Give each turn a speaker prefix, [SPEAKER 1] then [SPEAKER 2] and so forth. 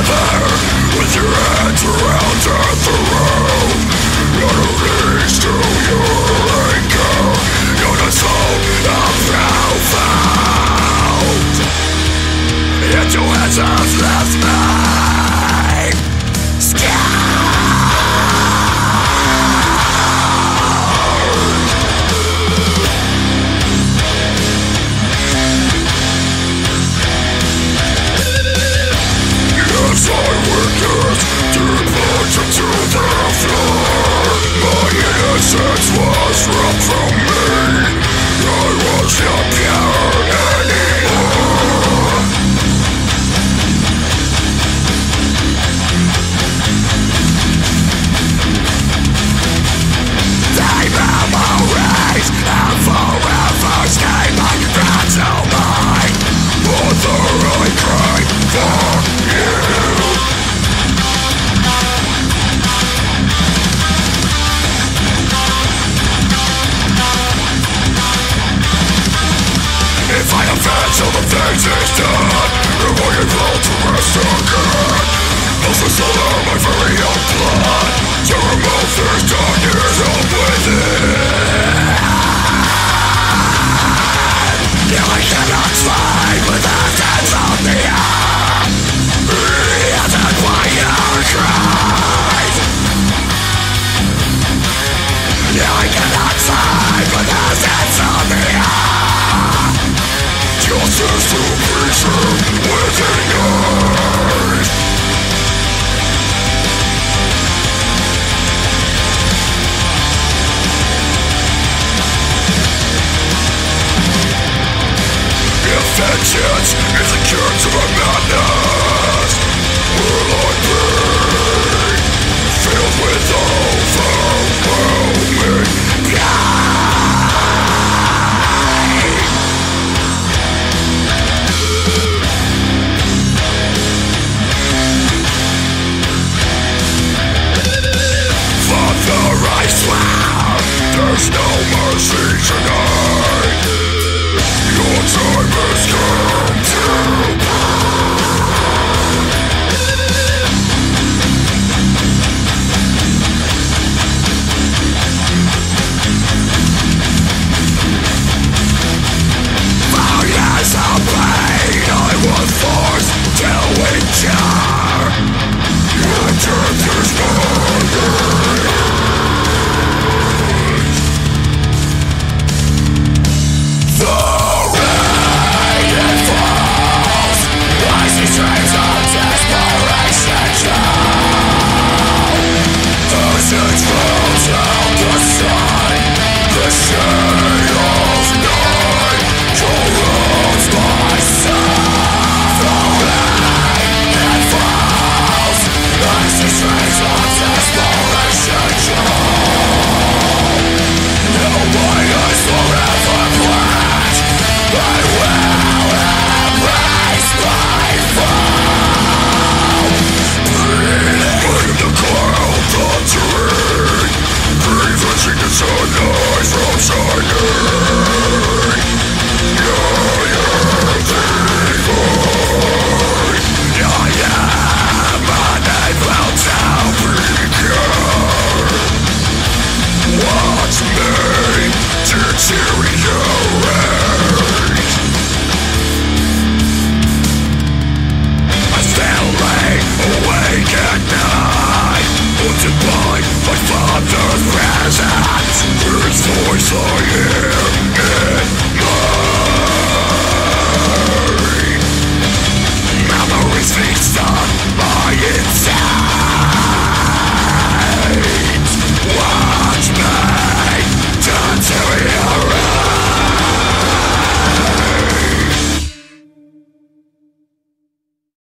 [SPEAKER 1] with your hands around death around. Not a least to your anger, you're the soul of profound. Yet your hands have left me innocence was ripped from me. I was not pure anymore. Thy memories have forever stayed like friends of mine. Mother, I cry for you. If I offend till the things is done, am I able to rest again? Must restore my very own blood to remove this darkness from within. Yeah, I cannot fight with the hands of the earth.